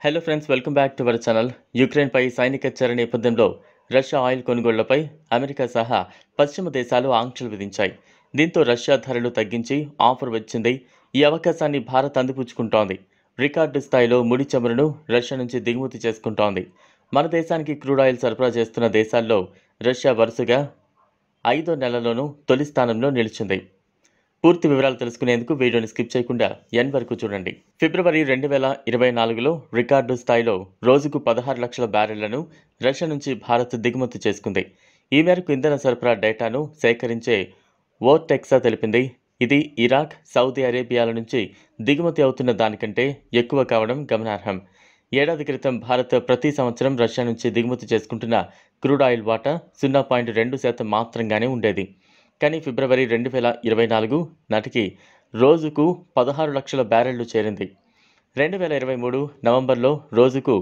Hello friends, welcome back to our channel. యుక్రెయిన్పై సైనిక చర్య నేపథ్యంలో రష్యా ఆయిల్ కొనుగోళ్లపై అమెరికా సహా పశ్చిమ దేశాలు ఆంక్షలు విధించాయి. దీంతో రష్యా ధరలు తగ్గించి ఆఫర్ వచ్చింది. ఈ అవకాశాన్ని భారత్ అందిపుచ్చుకుంటోంది. రికార్డు స్థాయిలో ముడి చమురును రష్యా నుంచి దిగుమతి చేసుకుంటోంది. మన దేశానికి క్రూడ్ ఆయిల్ సరఫరా చేస్తున్న దేశాల్లో రష్యా వరుసగా 5వ నెలలోనూ తొలి స్థానంలో నిలిచింది. పూర్తి వివరాలు తెలుసుకునేందుకు వీడియోని స్కిప్ చేయకుండా ఎండ్ వరకు చూడండి. ఫిబ్రవరి 2024లో రికార్డు స్థాయిలో రోజుకు 16 లక్షల బ్యారెళ్లను రష్యా నుంచి భారత్ దిగుమతి చేసుకుంది. ఈ మేరకు ఇంధన సరఫరా డేటాను సేకరించే ఓర్టెక్సా తెలిపింది. ఇది ఇరాక్, సౌదీ అరేబియాల నుంచి దిగుమతి అవుతున్న దానికంటే ఎక్కువ కావడం గమనార్హం. ఏడాది క్రితం భారత్ ప్రతి సంవత్సరం రష్యా నుంచి దిగుమతి చేసుకుంటున్న క్రూడ్ ఆయిల్ వాటా 0.2% మాత్రంగానే ఉండేది. కానీ ఫిబ్రవరి 2024 నాటికి రోజుకు 16 లక్షల బ్యారెళ్లు చేరింది. 2023 నవంబర్లో రోజుకు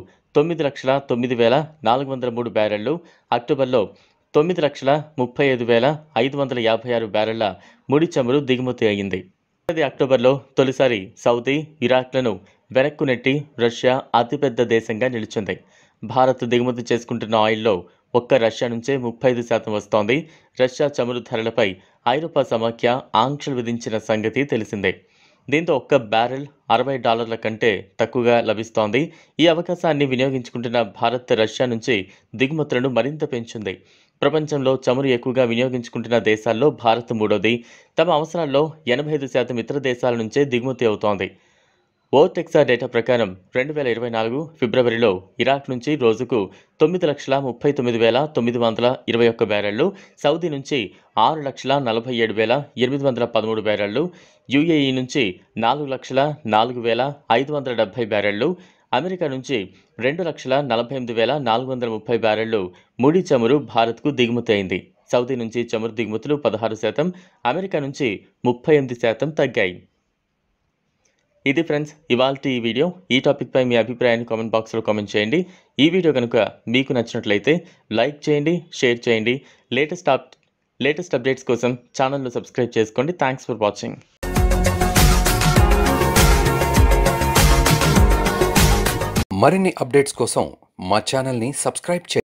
9,09,403 బ్యారెళ్లు, అక్టోబర్లో 9,35,556 బ్యారెళ్ల ముడి చమురు దిగుమతి అయింది. అక్టోబర్లో తొలిసారి సౌదీ, ఇరాక్లను వెనక్కు నెట్టి రష్యా అతిపెద్ద దేశంగా నిలిచింది. భారత్ దిగుమతి చేసుకుంటున్న ఆయిల్లో ఒక్క రష్యా నుంచే 35% వస్తోంది. రష్యా చమురు ధరలపై ఐరోపా సమాఖ్య ఆంక్షలు విధించిన సంగతి తెలిసిందే. దీంతో ఒక్క బ్యారెల్ $60 కంటే తక్కువగా లభిస్తోంది. ఈ అవకాశాన్ని వినియోగించుకుంటున్న భారత్ రష్యా నుంచి దిగుమతులను మరింత పెంచింది. ప్రపంచంలో చమురు ఎక్కువగా వినియోగించుకుంటున్న దేశాల్లో భారత్ మూడోది. తమ అవసరాల్లో 85% ఇతర దేశాల నుంచే దిగుమతి అవుతోంది. ఓర్టెక్సా డేటా ప్రకారం 2024 ఫిబ్రవరిలో ఇరాక్ నుంచి రోజుకు 9,39,921 బ్యారెళ్లు, సౌదీ నుంచి 6,47,813 బ్యారెళ్లు, యుఏఈ నుంచి 4,04,570 బ్యారెళ్లు, అమెరికా నుంచి 2,48,430 బ్యారెళ్లు ముడి చమురు భారత్కు దిగుమతి అయింది. సౌదీ నుంచి చమురు దిగుమతులు 16%, అమెరికా నుంచి 38% తగ్గాయి. ఇది ఫ్రెండ్స్ ఇవాల్టి ఈ వీడియో. ఈ టాపిక్పై మీ అభిప్రాయాన్ని కామెంట్ బాక్స్లో కామెంట్ చేయండి. ఈ వీడియో కనుక మీకు నచ్చినట్లయితే లైక్ చేయండి, షేర్ చేయండి. లేటెస్ట్ అప్డేట్స్ కోసం ఛానల్ను సబ్స్క్రైబ్ చేసుకోండి. Thanks for watching. మరిన్ని అప్డేట్స్ కోసం మా ఛానల్ని సబ్స్క్రైబ్ చేయండి.